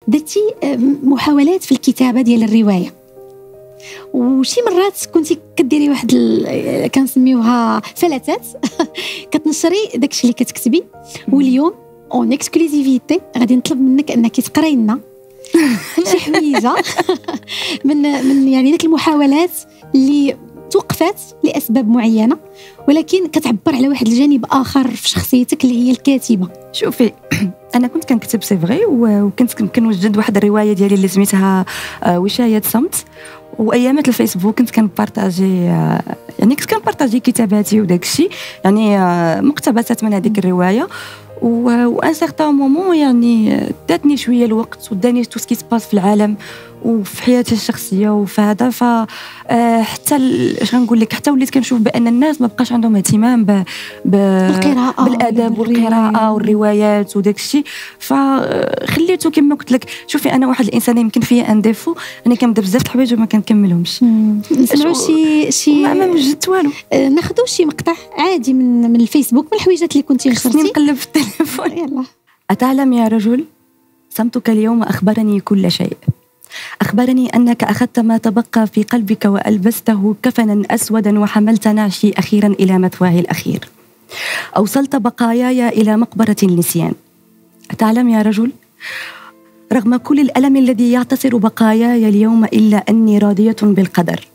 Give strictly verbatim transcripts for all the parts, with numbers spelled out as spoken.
درتي محاولات في الكتابه ديال الروايه، وشي مرات كنتي كديري واحد ال... كنسميوها فلاتات كتنشري داكشي اللي كتكتبي. واليوم اون اكسكلوزيفيتي غادي نطلب منك انك تقراي لنا شي حويجه من من يعني داك المحاولات اللي توقفات لاسباب معينه، ولكن كتعبر على واحد الجانب اخر في شخصيتك اللي هي الكاتبه. شوفي انا كنت كنكتب سي فغي، وكنت كنوجد واحد الروايه ديالي اللي سميتها وشايه صمت، وايامات الفيسبوك كنت كنبارطاجي يعني كنت كنبارطاجي كتاباتي وداك الشيء، يعني مقتبسات من هذيك الروايه. وان سيغتان مومون يعني داتني شويه الوقت وداني تو سكي سباس في العالم وفي حياتي الشخصيه وفي هذا، ف حتى اش غنقول لك، حتى وليت كنشوف بان الناس ما بقاش عندهم اهتمام ب... ب... بالقراءه بالادب والقراءه والروايات وداك الشيء، فخليته كما قلت لك. شوفي انا واحد الانسان يمكن فيا ان ديفو، انا كنبدا بزاف د الحوايج وما كنكملهمش. نسمعوا شي شي ما وجدت والو. ناخذوا شي مقطع عادي من من الفيسبوك، من الحويجات اللي كنتي نشرتي. نقلب في التليفون. يلا. أتعلم يا رجل، صمتك اليوم أخبرني كل شيء. أخبرني أنك أخذت ما تبقى في قلبك وألبسته كفنا أسودا وحملت نعشي أخيرا إلى مثواه الأخير. أوصلت بقاياي إلى مقبرة النسيان. أتعلم يا رجل، رغم كل الألم الذي يعتصر بقاياي اليوم إلا أني راضية بالقدر.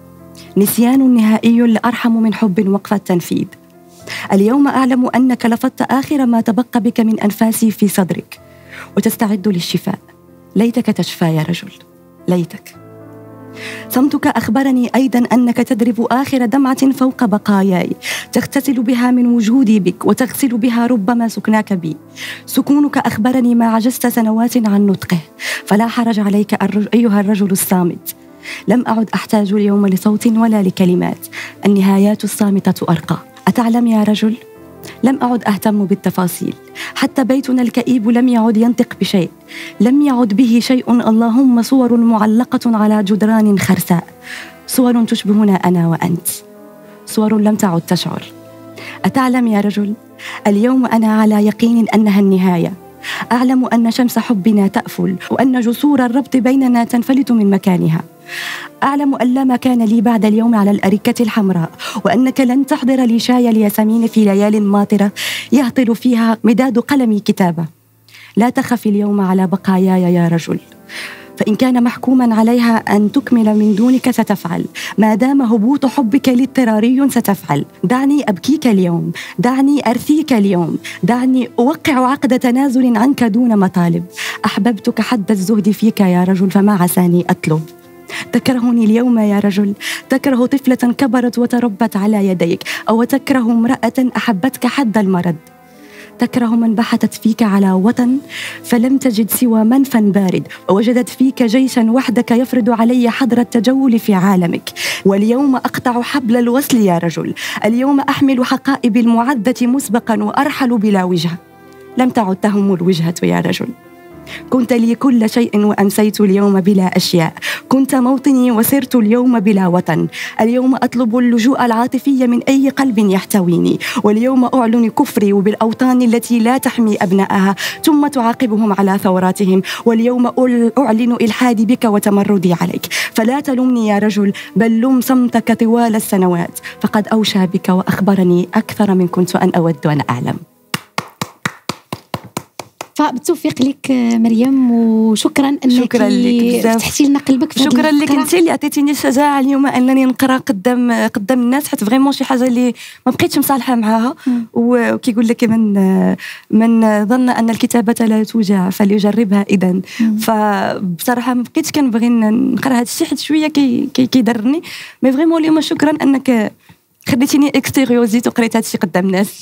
نسيان نهائي لأرحم من حب وقف التنفيذ. اليوم أعلم أنك لفظت آخر ما تبقى بك من أنفاسي في صدرك وتستعد للشفاء. ليتك تشفى يا رجل، ليتك. صمتك أخبرني أيضا أنك تدرب آخر دمعة فوق بقاياي، تغتسل بها من وجودي بك وتغسل بها ربما سكناك بي. سكونك أخبرني ما عجزت سنوات عن نطقه، فلا حرج عليك أيها الرجل الصامت. لم أعد أحتاج اليوم لصوت ولا لكلمات، النهايات الصامتة أرقى. أتعلم يا رجل، لم أعد أهتم بالتفاصيل، حتى بيتنا الكئيب لم يعد ينطق بشيء، لم يعد به شيء، اللهم صور معلقة على جدران خرساء، صور تشبهنا أنا وأنت، صور لم تعد تشعر. أتعلم يا رجل، اليوم أنا على يقين أنها النهاية. أعلم أن شمس حبنا تأفل، وأن جسور الربط بيننا تنفلت من مكانها. أعلم أن لا مكان لي بعد اليوم على الأريكة الحمراء، وأنك لن تحضر لي شاي الياسمين في ليال ماطرة يهطل فيها مداد قلمي كتابة. لا تخف اليوم على بقاياي يا رجل، فإن كان محكوما عليها أن تكمل من دونك ستفعل، ما دام هبوط حبك الاضطراري ستفعل. دعني أبكيك اليوم، دعني أرثيك اليوم، دعني أوقع عقد تنازل عنك دون مطالب. أحببتك حد الزهد فيك يا رجل، فما عساني أطلب. تكرهني اليوم يا رجل، تكره طفلة كبرت وتربت على يديك، أو تكره امرأة أحبتك حد المرض. تكره من بحثت فيك على وطن فلم تجد سوى منفى بارد، ووجدت فيك جيشا وحدك يفرض علي حظر التجول في عالمك. واليوم أقطع حبل الوصل يا رجل، اليوم أحمل حقائب المعدة مسبقا وأرحل بلا وجهة. لم تعد تهم الوجهة يا رجل، كنت لي كل شيء وأمسيت اليوم بلا أشياء. كنت موطني وسرت اليوم بلا وطن. اليوم أطلب اللجوء العاطفي من أي قلب يحتويني، واليوم أعلن كفري وبالأوطان التي لا تحمي أبنائها ثم تعاقبهم على ثوراتهم. واليوم أعلن إلحادي بك وتمردي عليك. فلا تلومني يا رجل، بل لوم صمتك طوال السنوات، فقد أوشى بك وأخبرني أكثر من كنت أن أود أن أعلم. فبالتوفيق لك مريم، وشكرا انك شكرا لك فتحتي لنا قلبك. شكرا لك انت اللي عطيتيني الشجاعه اليوم انني نقرا قدام قدام الناس، حيت فريمون شي حاجه اللي ما بقيتش مصالحه معاها. وكيقول لك من من ظن ان الكتابه لا توجع فليجربها اذا. فبصراحه ما بقيتش كنبغي نقرا هذا الشيء حيت شويه كيضرني، مي فريمون اليوم شكرا انك خديتيني اكستيريوزيت وقريت هذا الشيء قدام الناس.